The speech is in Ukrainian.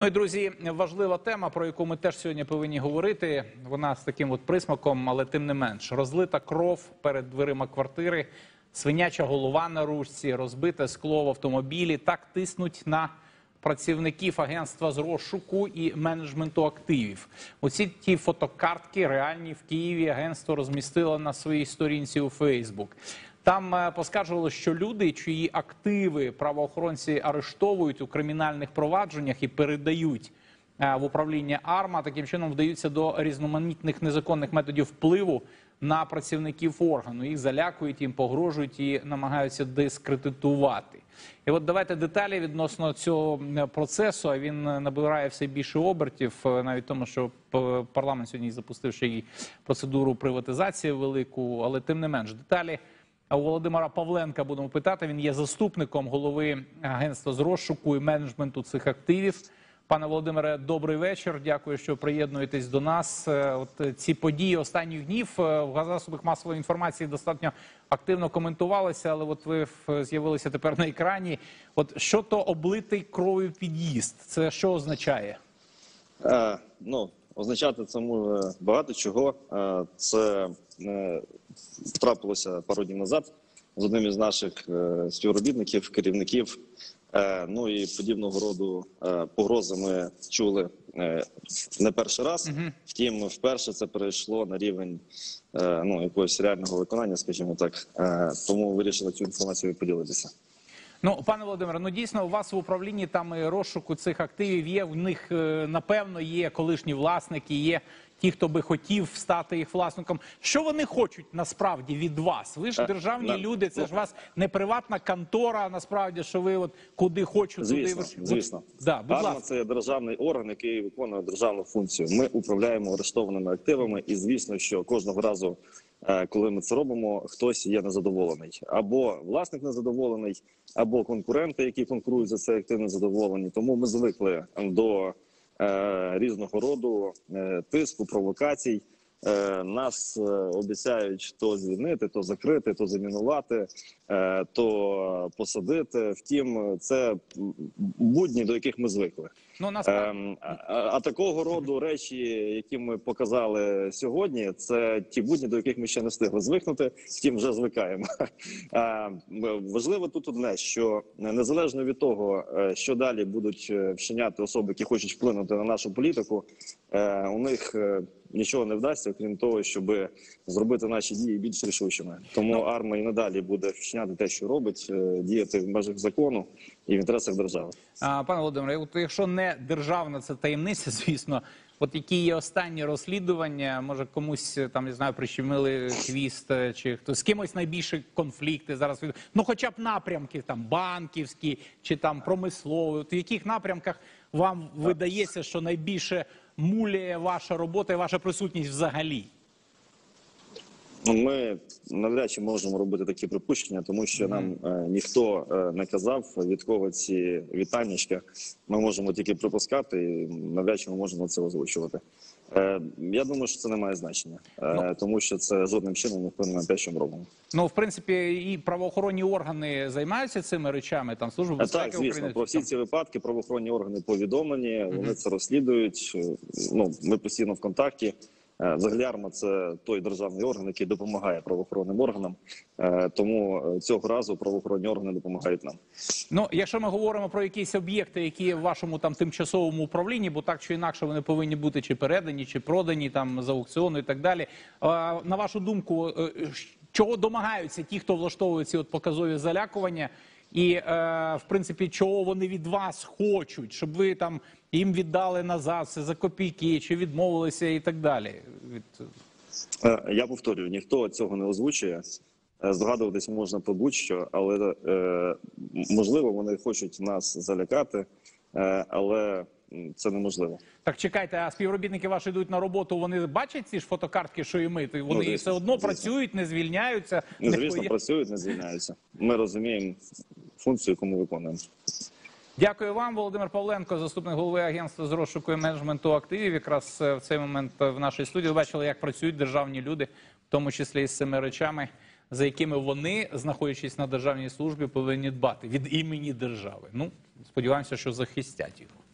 Ну і, друзі, важлива тема, про яку ми теж сьогодні повинні говорити. Вона з таким от присмаком, але тим не менш. Розлита кров перед дверима квартири, свиняча голова на ручці, розбите скло в автомобілі. Так тиснуть на працівників агентства з розшуку і менеджменту активів. Оці ті фотокартки реальні в Києві агентство розмістило на своїй сторінці у Фейсбук. Там поскаржували, що люди, чиї активи правоохоронці арештовують у кримінальних провадженнях і передають в управління АРМА, таким чином вдаються до різноманітних незаконних методів впливу на працівників органу. Їх залякують, їм погрожують і намагаються дискредитувати. І от давайте деталі відносно цього процесу. А він набирає все більше обертів, навіть тому, що парламент сьогодні запустив ще й процедуру приватизації велику, але тим не менш деталі. А у Володимира Павленка будемо питати, він є заступником голови агентства з розшуку і менеджменту цих активів. Пане Володимире, добрий вечір. Дякую, що приєднуєтесь до нас. От ці події останніх днів в засобах масової інформації достатньо активно коментувалися, але от ви з'явилися тепер на екрані. От що то облитий кров'ю під'їзд? Це що означає? Означати це може багато чого. Це трапилося пару днів назад з одним із наших співробітників, керівників. Ну і подібного роду погрози ми чули не перший раз. Втім, вперше це перейшло на рівень якогось реального виконання, скажімо так. Тому вирішили цю інформацію поділитися. Ну, пане Володимире, дійсно у вас в управлінні там і розшуку цих активів є, в них, напевно, є колишні власники, є ті, хто би хотів стати їх власником. Що вони хочуть насправді від вас? Ви ж державні люди, це ж у вас не приватна контора, насправді, що ви от куди хочуть, туди... Звісно. АРМА – це державний орган, який виконує державну функцію. Ми управляємо арештованими активами і, звісно, що кожного разу, коли ми це робимо, хтось є незадоволений. Або власник незадоволений, або конкуренти, які конкурують за цей актив, незадоволені. Тому ми звикли до різного роду тиску, провокацій. Нас обіцяють то звільнити, то закрити, то замінувати, то посадити. Втім, це будні, до яких ми звикли. А такого роду речі, які ми показали сьогодні, це ті будні, до яких ми ще не встигли звикнути, втім вже звикаємо. Важливо тут одне, що незалежно від того, що далі будуть вчиняти особи, які хочуть вплинути на нашу політику, у них нічого не вдасться, крім того, щоб зробити наші дії більш рішучими. Тому АРМА і надалі буде вчиняти те, що робить, діяти в межах закону і в інтересах держави. Пане Володимире, от якщо не державна, це таємниця, звісно, от які є останні розслідування, може комусь там, не знаю, прищемили хвіст, чи хто з кимось найбільші конфлікти зараз, ну хоча б напрямки там банківські чи там промислові, от в яких напрямках вам видається, що найбільше муляє ваша робота і ваша присутність взагалі? Ми навряд чи можемо робити такі припущення, тому що нам ніхто не казав, від кого ці вітаннячка. Ми можемо тільки припускати і навряд чи ми можемо це озвучувати. Я думаю, що це не має значення, тому що це жодним чином не вплине на те, що ми робимо. Ну, в принципі, і правоохоронні органи займаються цими речами, там Служба безпеки України? Так, звісно, про всі ці випадки правоохоронні органи повідомлені, вони це розслідують, ми постійно в контакті. Взагалі АРМА – це той державний орган, який допомагає правоохоронним органам, тому цього разу правоохоронні органи допомагають нам. Ну, якщо ми говоримо про якісь об'єкти, які є в вашому там тимчасовому управлінні, бо так чи інакше вони повинні бути чи передані, чи продані там з аукціону і так далі. На вашу думку, чого домагаються ті, хто влаштовує ці от показові залякування? І, в принципі, чого вони від вас хочуть, щоб ви там їм віддали назад все за копійки, чи відмовилися і так далі? Я повторюю, ніхто цього не озвучує. Здогадуватись можна про будь-що, але, можливо, вони хочуть нас залякати, але це неможливо. Так, чекайте, а співробітники ваші йдуть на роботу, вони бачать ці ж фотокартки, що і ми? Вони все одно працюють, не звільняються? Звісно, працюють, не звільняються. Ми розуміємо функцію, яку ми виконуємо. Дякую вам. Володимир Павленко, заступник голови агентства з розшуку і менеджменту активів. Якраз в цей момент в нашій студії ви бачили, як працюють державні люди, в тому числі і з цими речами, за якими вони, знаходячись на державній службі, повинні дбати від імені держави. Ну, сподіваємося, що захистять їх.